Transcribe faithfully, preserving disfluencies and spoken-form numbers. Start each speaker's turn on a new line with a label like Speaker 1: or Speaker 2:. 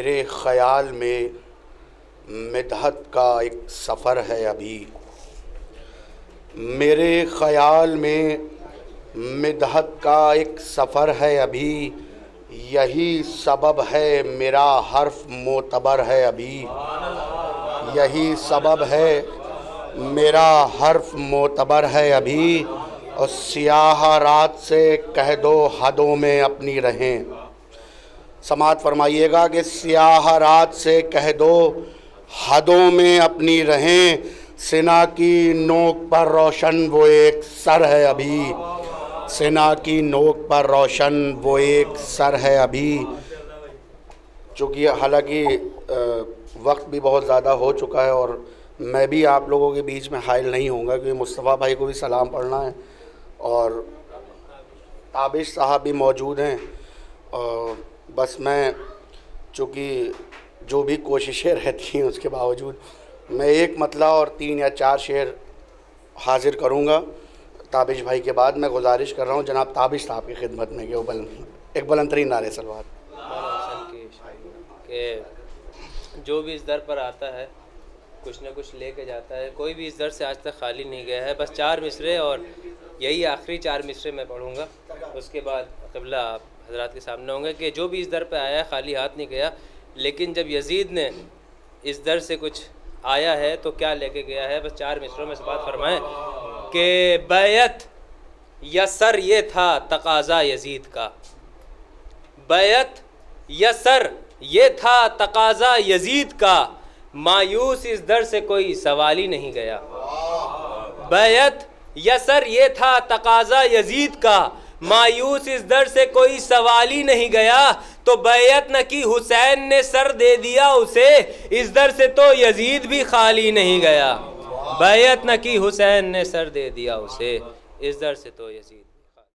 Speaker 1: मेरे ख़याल में मिदहत का एक सफ़र है अभी, मेरे ख़याल में मिदहत का एक सफ़र है अभी, यही सबब है मेरा हर्फ मोतबर है अभी, यही सबब है मेरा हर्फ मोतबर है अभी। और सियाह रात से कह दो हदों में अपनी रहें। समात फरमाइएगा कि सियाह रात से कह दो हदों में अपनी रहें, सिना की नोक पर रोशन वो एक सर है अभी, सिना की नोक पर रोशन वो एक सर है अभी। चूँकि हालांकि वक्त भी बहुत ज़्यादा हो चुका है और मैं भी आप लोगों के बीच में हाइल नहीं होऊंगा, क्योंकि मुस्तफ़ा भाई को भी सलाम पढ़ना है और ताबिश साहब भी मौजूद हैं। और बस मैं चूँकि जो भी कोशिशें रहती हैं उसके बावजूद मैं एक मतला और तीन या चार शेर हाज़िर करूँगा ताबिश भाई के बाद। मैं गुजारिश कर रहा हूँ जनाब ताबिश साहब की खिदमत में कि बल एक बुलंदतरीन नारे सलवात
Speaker 2: कि जो भी इस दर पर आता है कुछ न कुछ लेके जाता है, कोई भी इस दर से आज तक खाली नहीं गया है। बस चार मिसरे और यही आखिरी चार मिसरे मैं पढ़ूँगा, उसके बाद क़िबला आप हज़रात के सामने होंगे कि जो भी इस दर पे आया है खाली हाथ नहीं गया। लेकिन जब यजीद ने इस दर से कुछ आया है तो क्या लेके गया है, बस चार मिसरों में से बात फरमाएँ कि बैत यसर ये था तकाज़ा यजीद का, बैत यसर ये था तकाज़ा यजीद का, मायूस इस दर से कोई सवाल ही नहीं गया। बैत यसर ये था तकाज़ा यजीद का, मायूस इस दर से कोई सवाल ही नहीं गया। तो बैत न की हुसैन ने सर दे दिया उसे, इस दर से तो यजीद भी खाली नहीं गया। बैत न की हुसैन ने सर दे दिया उसे, इस दर से तो यजीद